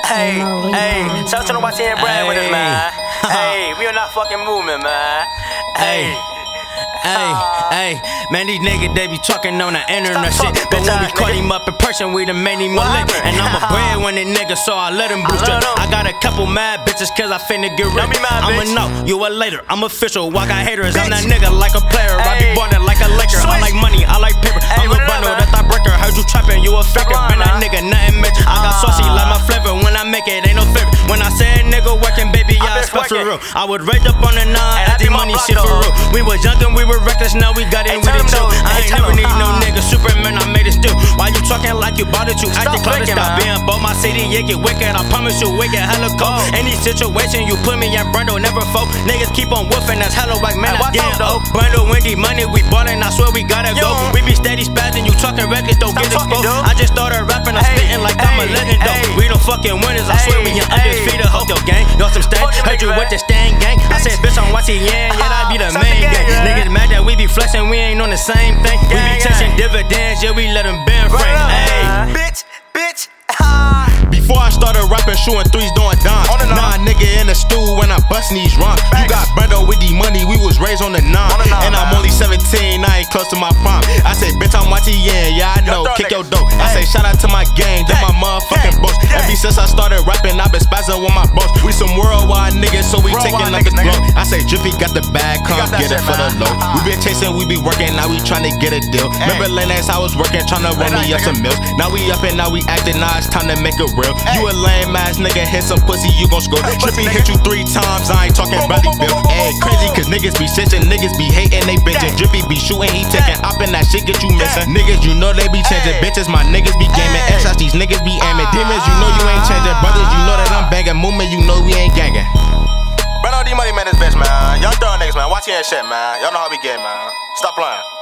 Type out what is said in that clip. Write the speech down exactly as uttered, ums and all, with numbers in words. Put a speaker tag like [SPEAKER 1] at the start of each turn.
[SPEAKER 1] Hey, hey, shout out to the Y T and Brand with us, man. Hey, we on that fucking movement, man. Hey.
[SPEAKER 2] Hey, hey, man, these niggas, they be talking on the internet shit. But when we caught him up in person, we done made him a lick. And I'm a breadwinner nigga, so I let him boost up. I got a couple mad bitches, cause I finna get rich. I'ma know, you a later, I'm official. I got haters, I'm that nigga like a player. I be ballin' like a liquor. I like money, I like paper. I'm a Brando, that thought breaker. Heard you trappin', you a faker. Man, that nigga, nothing major. I got saucy like my flavor. When I make it, ain't no favor. When I say a nigga working, baby, I expect for real. I was raised up on the nine, I did money shit for real. We was young and we were reckless, now we got it with it too. I ain't never need no nigga, Superman, I made it still. Why you talking like you bought it, you acting close to stop being bold. My city, it get wicked, I promise you, we get hella cold. Any situation you put me in, Brando never fold. Niggas keep on woofing, that's hella like man, that's getting old. Brando, Wendy, money, we ballin', I swear we gotta go. We be steady spazzing, you talking records, don't get exposed. I just started rapping, I'm spitting like I'm a legend though. We the fucking winners, I swear we ain't undefeated. Hope your gang, y'all some stats, heard you with the stand gang. I said bitch, I'm watching, yeah, yeah, I be the main gang. Niggas mad that we be flexing, we ain't on the same thing. We be chasing dividends, yeah, we let them bend frame. Hey,
[SPEAKER 1] bitch, bitch.
[SPEAKER 3] Before I started rapping, shooting threes, doing dimes. Nah, nigga in the stool when I bustin' these rhymes. You got Brando with the money, we was raised on the nine. And I'm only seventeen, I ain't close to my prime. I say, bitch, I'm watching, yeah, yeah, I know, kick your dope. I say, shout out to my gang, they my motherfucking boss. Ever since I started rapping, I been spazzing with my boss. We some worldwide niggas, so we taking up his blow. I say, Drippy got the bag, come get it for the low. We been chasing, we be working, now we tryna get a deal. Remember late nights I was working, tryna run me up some mills. Now we up and now we acting, now it's time to make it real. You a lame ass nigga, hit some pussy, you gon' score. Drippy hit you three times, I ain't talking Bradley Bill. Ayy, crazy cause niggas be shitting, niggas be hating, they bitchin'. Drippy be shooting, he taking op and that shit get you missing. Niggas, you know they be changing, bitches, my niggas be gaming. S-shots, these niggas be aiming. Demons, you know you ain't changing. Brothers, you know that I'm banging. Movement, you know we ain't gangin'.
[SPEAKER 1] Brando, D money man is bitch, man. Y'all throw niggas, man. Watch your shit, man. Y'all know how we get, man. Stop playing.